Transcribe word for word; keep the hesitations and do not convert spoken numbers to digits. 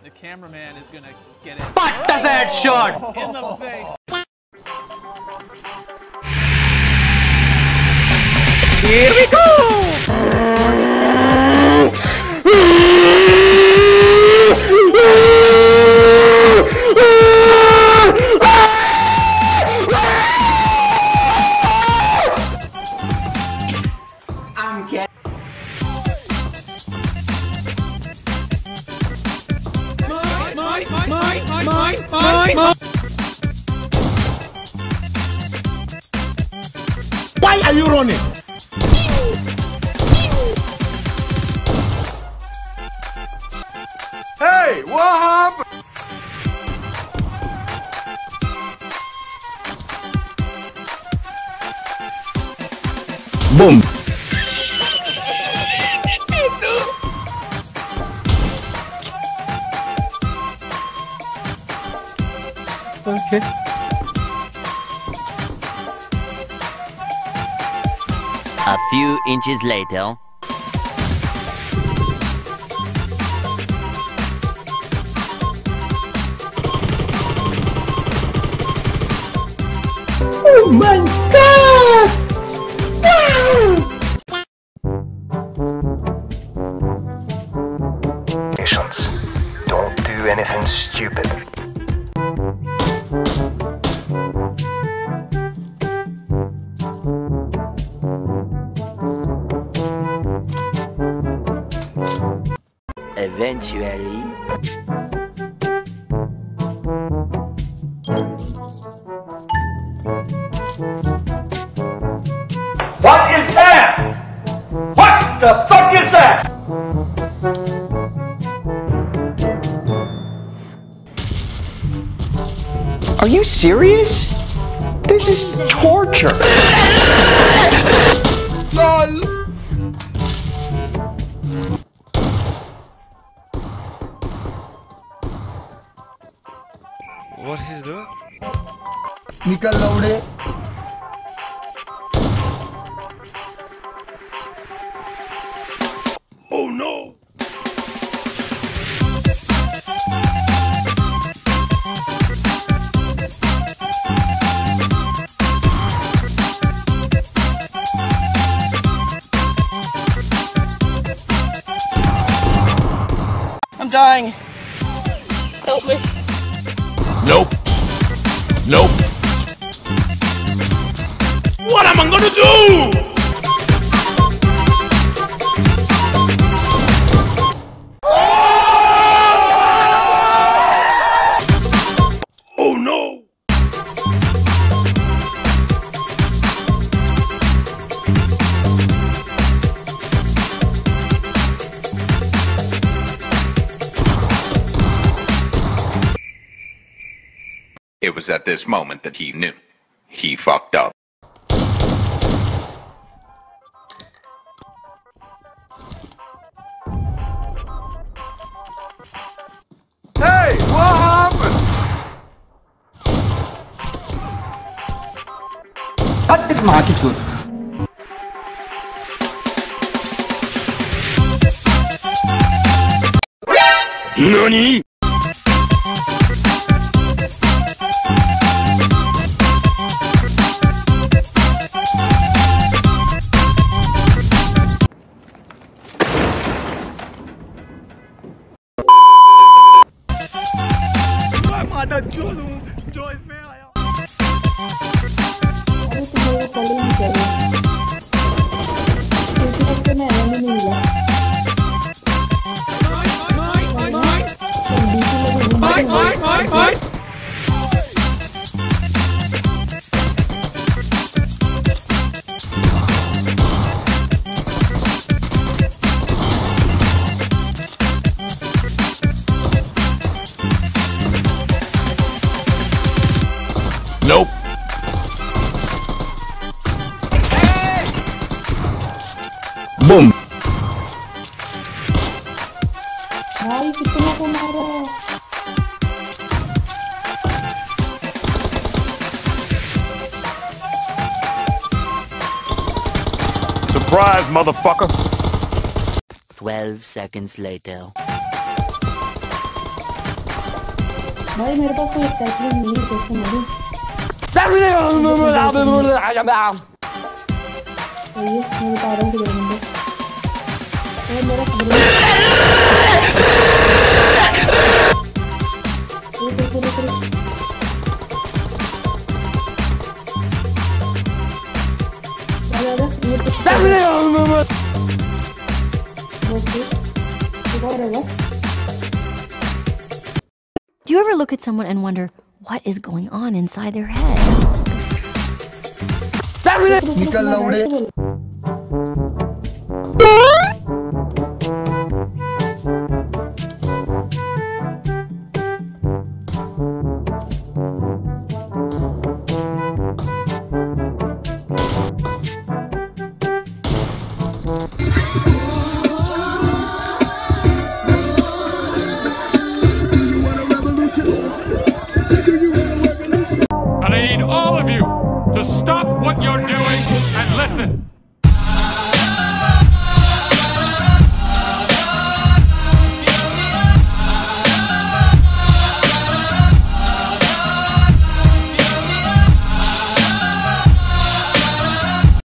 The cameraman is gonna get it. What does that shot? In the face. Here we go! I'm getting. Mine, mine, mine, mine, mine, mine, mine. Why are you running? Hey, what happened? Boom. Okay. A few inches later. Oh my God! Wow! Patience. Don't do anything stupid. Eventually. What is that? What the fuck is that? Are you serious? This is torture. LOL! What is that? निकल लौड़े. Oh no! I'm dying. Help me. Nope. Nope. What am I gonna do? Oh no! It was at this moment that he knew. He fucked up. Hey, what happened? What is market shoot? Nani? जो लूं जो इसमें आया। अरे तुम्हें कल ही चाहिए क्योंकि लगता मैं नहीं मिला Bye, bye, bye, bye. Nope. Boom. भाई कितना को मारा Surprise, motherfucker. Twelve seconds later. भाई मेरे पास कोई टैकलिंग नहीं है, कैसे मारूं? ये मैं बता रहा हूँ किधर बंदे। अरे मेरा खबर ये देखो देखो अरे अरे ये तो Do you ever look at someone and wonder what is going on inside their head? निकल लौड़े I need all of you to stop what you're doing and listen.